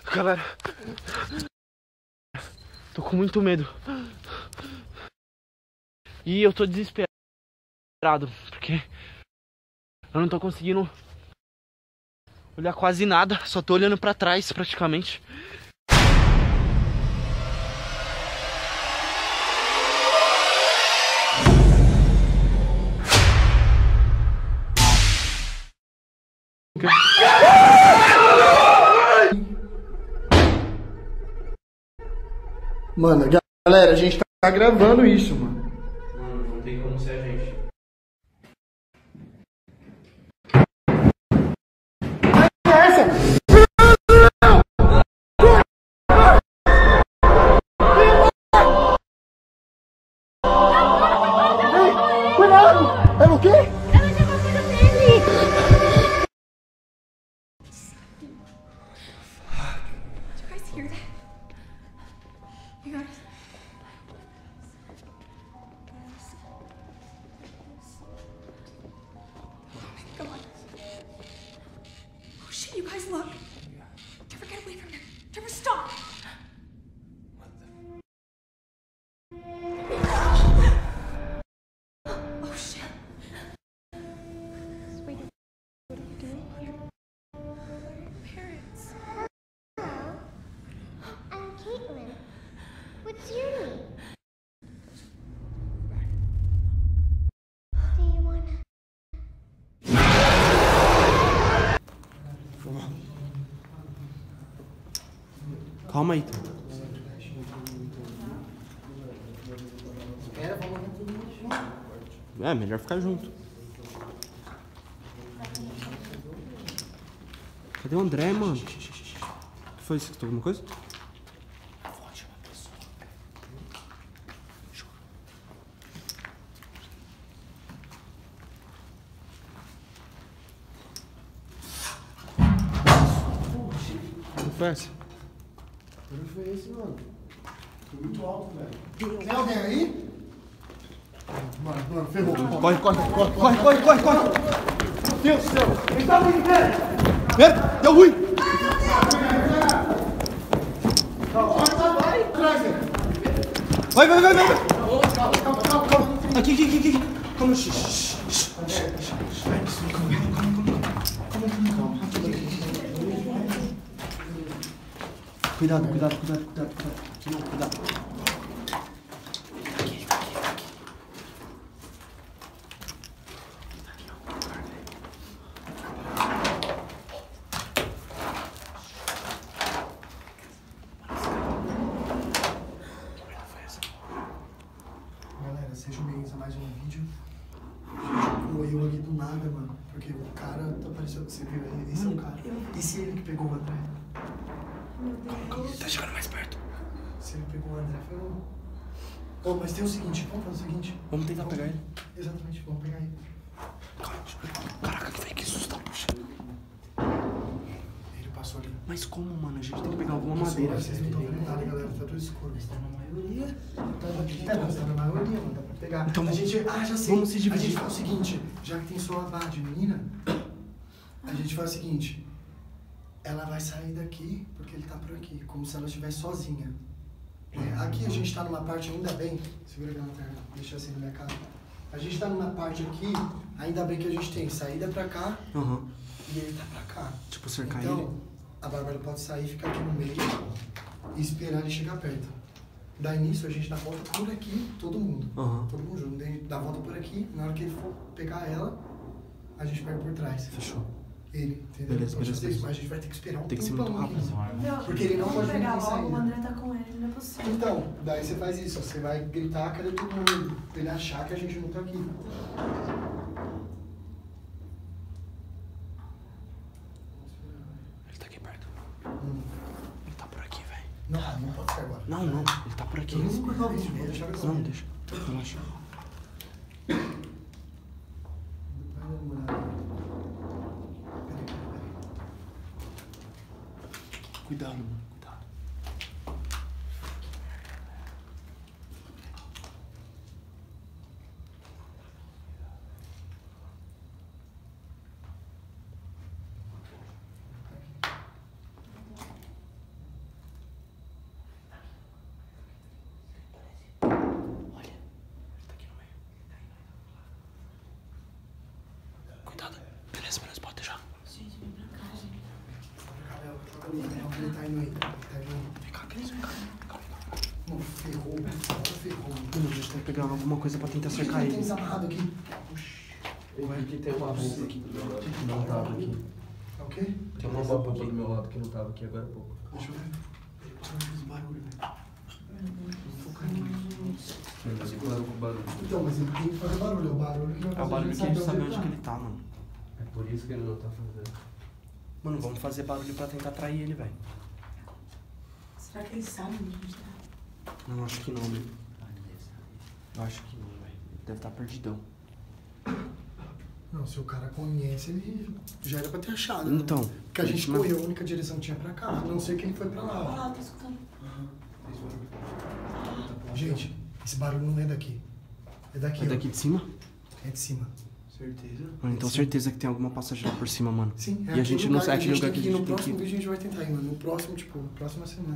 Galera, tô com muito medo. E eu tô desesperado, porque eu não tô conseguindo olhar quase nada. Só tô olhando pra trás, praticamente. Mano, galera, a gente tá gravando isso, mano. Mano, não tem como ser a gente. Cuidado! É o quê? Ela já bateu nele! Did you guys hear that? You guys. Come on. Oh shit, you guys look. Trevor, get away from him. Trevor, stop! Oh shit. Sweetie, what are you doing here? Parents. I'm Caitlin. What's your name? Do you wanna? Calma aí. É, melhor ficar junto. Cadê o André, mano? O que foi isso? Alguma coisa? Que foi essa? O que foi esse, mano? Foi muito alto, velho. Tem alguém aí? Mano, ferrou. Corre, corre. Meu Deus do céu! Ele tá vindo, velho! É, deu ruim! Vai! Atrás, velho! Vai! Calma. Aqui. Calma, Cuidado. Cuidado. Galera, sejam bem-vindos a mais um vídeo. Eu ali do nada, mano. Porque o cara apareceu. Você viu ele? Esse é o cara. Esse é ele que pegou o André. Calma. Tá chegando mais perto. Se ele pegou o André, ferrou. Oh, mas tem o seguinte, vamos fazer o seguinte. Vamos tentar pegar ele. Exatamente, vamos pegar ele. Calma. Caraca, que foi que susto, puxa. Ele passou ali. Mas como, mano? A gente tem que pegar alguma madeira. Vocês não estão vendo nada, galera. Tá tudo escuro. Mas tá na maioria. Tá na maioria, mano. Dá pra pegar. Então, a gente. Ah, já sei. vamos se dividir. A gente faz o seguinte, já que tem só a barra de menina, a gente faz o seguinte. Ela vai sair daqui, porque ele tá por aqui, como se ela estivesse sozinha. Aqui a gente tá numa parte, ainda bem, segura aqui a lanterna, deixa assim na minha cara. A gente tá numa parte aqui, ainda bem que a gente tem saída pra cá e ele tá pra cá. Tipo, cercar então, ele. a Bárbara pode sair, ficar aqui no meio e esperar ele chegar perto. Daí nisso a gente dá a volta por aqui, todo mundo. Todo mundo junto. Daí dá a volta por aqui, na hora que ele for pegar ela, a gente pega por trás. Fechou. Ele, entendeu? Beleza. Mas a gente vai ter que esperar um Tem que ser tempão muito rápido. aqui. Não, Porque ele não vamos pode vir pegar sem logo, saída. o André tá com ele, não é possível. Então, daí você faz isso, você vai gritar, cadê todo mundo? Pra ele achar que a gente não tá aqui. Ele tá aqui perto. Ele tá por aqui, velho. Não pode ser agora. Não. Ele tá por aqui. Eu nem vou cortar o vídeo, vou deixar gravando. Não, deixa. Relaxa. Vai demorar. Peraí. Cuidado, mano. Cuidado. aí. Ele tá vindo. Vem cá, Cris, vem cá. Mano, ferrou. Ferrou. Mano, a gente tem que pegar alguma coisa pra tentar cercar Tem ele. desamarrado aqui. Aqui tem uma roupa aqui que não tava aqui. É o quê? Tem uma roupa do meu lado que não tava aqui agora há pouco. Deixa eu ver. Deixa eu ver os barulhos, velho. Vou focar aqui. Então, mas ele tem que fazer barulho. É o barulho que vai fazer. É o barulho que a gente sabe onde que ele tá, mano. É por isso que ele não tá fazendo. Mano, vamos fazer barulho pra tentar atrair ele, velho. Será que ele sabe onde a gente tá? Não, acho que não, meu. Eu acho que não, velho. Ele deve estar perdidão. Não, se o cara conhece, ele já era pra ter achado. Né? Então. Porque a gente correu, a única direção que tinha pra cá. A não sei que ele foi pra lá. Olha lá, tô escutando. Gente, esse barulho não é daqui. É daqui, É ó. daqui de cima? É de cima. Certeza? Mano, então certeza que tem alguma passagem lá por cima, mano. Sim, é E a gente não sabe aquele lugar que a gente no tem que próximo ir. vídeo a gente vai tentar ir, mano. No próximo, tipo, próxima semana.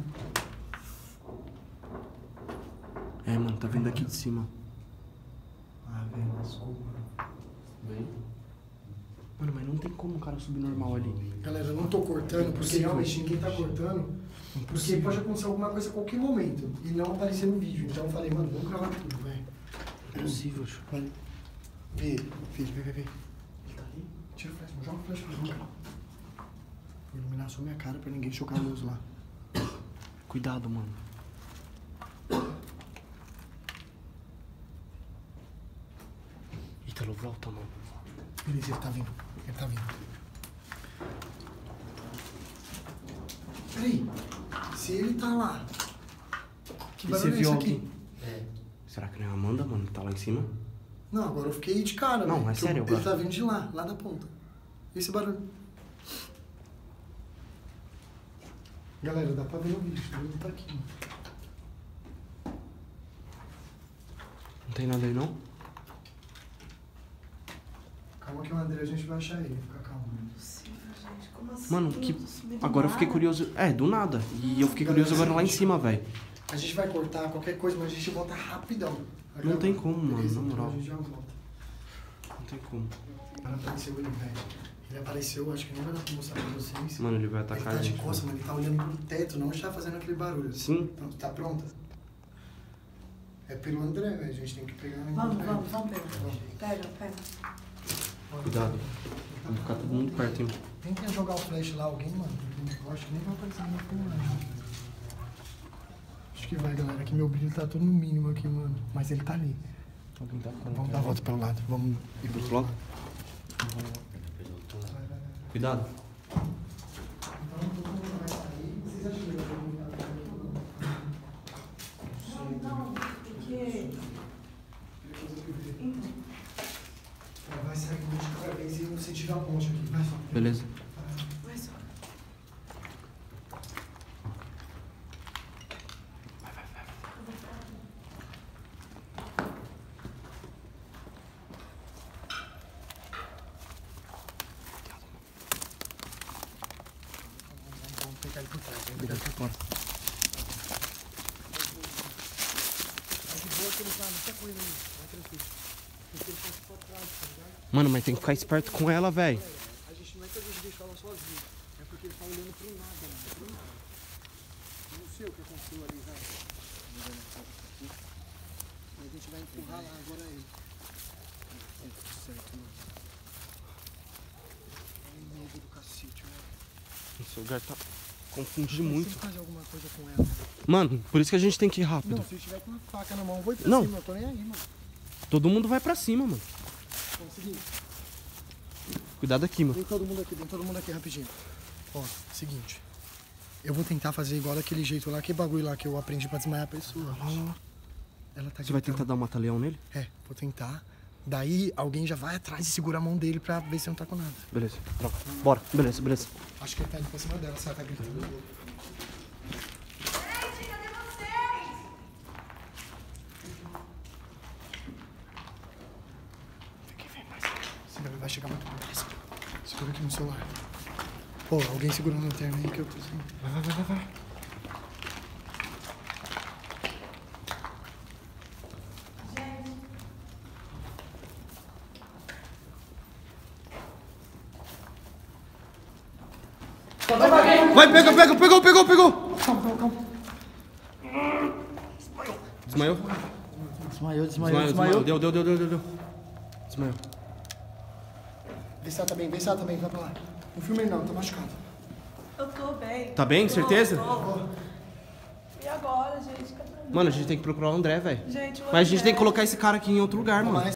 É, mano, tá vindo daqui de cima. Ah, velho, lascou, mano. Vem. Mano, mas não tem como um cara subir normal ali. Galera, eu não tô cortando, porque realmente ninguém tá cortando. Porque pode acontecer alguma coisa a qualquer momento. E não aparecer no vídeo. Então eu falei, mano, vamos gravar tudo, velho. Impossível, tio. Vai. Vê, filho, vê. Ele tá ali? Tira o flash, joga o flash pra mim, cara. Vou iluminar só minha cara pra ninguém chocar a luz lá. Cuidado, mano. Ítalo, volta, mano. Beleza, ele tá vindo. Ele tá vindo. Peraí. Se ele tá lá. Que E barulho você é viu esse aqui? alguém? Será que não é a Amanda, mano? Tá lá em cima? Não, agora eu fiquei de cara, Não, velho, é que sério, Ele agora. tá vindo de lá da ponta. Esse barulho. Galera, dá pra ver no vídeo, o barulho tá aqui, mano. Não tem nada aí, não? Calma que o André a gente vai achar ele, fica calmo. Não é possível, gente. Como assim? Mano, que... Eu tô subindo Agora eu nada. fiquei curioso... É, do nada. E eu fiquei curioso agora lá em cima, velho. A gente vai cortar qualquer coisa, mas a gente volta rapidão. Não tem como, mano, Beleza? na moral. Então a gente já volta. Não tem como. Agora apareceu ele, velho. Ele apareceu, acho que nem vai dar pra mostrar pra vocês. Mano, ele vai Ele atacar tá a de gente. costas, mano. Ele tá olhando pro teto, não está fazendo aquele barulho. Sim. Então, tá pronta? É pelo André, velho. A gente tem que pegar... Vamos pegar. Pega. Cuidado. Vamos ficar todo mundo perto, hein? Tenta jogar o flash lá, alguém, mano. Eu acho que nem vai aparecer na filmagem. Acho que vai, galera. Que meu brilho tá todo no mínimo aqui, mano. Mas ele tá ali. Alguém tá Vamos dar a volta pelo lado. Vamos ir pro outro lado? Cuidado. Então todo mundo vai sair. Vocês acham que ele vai perguntar? Não, porque... Vai sair um de cada vez e você tira a ponte aqui. Vai só. Beleza. Vai só. Vamos pegar ele por trás. Vamos Cuidado por fora. Tá de boa que ele tá, não tá correndo aí. Vai tranquilo. Porque ele passa pra trás, tá ligado? Mano, mas tem que ficar esperto com ela, velho. A gente não é que a gente deixou ela sozinha. É porque ele tá olhando pro nada, mano. Pro nada. Eu não sei o que aconteceu ali, velho. Mas a gente vai empurrar lá agora ele. É tudo certo, mano. Que medo do cacete, velho. Esse lugar tá confundindo Tem muito. que fazer alguma coisa com ela. Mano, por isso que a gente tem que ir rápido. Não, se eu tiver com uma faca na mão, eu vou ir pra Não. cima. Eu tô nem aí, mano. Todo mundo vai pra cima, mano. Então, é o seguinte. Cuidado aqui, mano. Vem todo mundo aqui rapidinho. Ó, seguinte. Eu vou tentar fazer igual daquele jeito lá, que bagulho lá que eu aprendi pra desmaiar a pessoa. Ela tá Você vai gritando. tentar dar um mata-leão nele? É, vou tentar. Daí alguém já vai atrás e segura a mão dele pra ver se não tá com nada. Beleza. Troca. Bora. Beleza, beleza. Acho que ele tá indo pra cima dela, se ela tá gritando. Gente, cadê vocês? Vem mais. Senão vai chegar muito perto. Segura aqui no celular. Pô, alguém segurando a lanterna aí que eu tô sem. Vai. Vai, pegou. Calma. Desmaiou? Desmaiou. Deu. Desmaiou. Vê se ela tá bem, vai pra lá. Não filma ele não, tá machucado. Eu tô bem. Tá bem? Certeza? Tô. E agora, gente? Cadê o Mano, a gente tem que procurar o André, velho. Gente, o Mas a gente tem que André. colocar esse cara aqui em outro lugar, mano.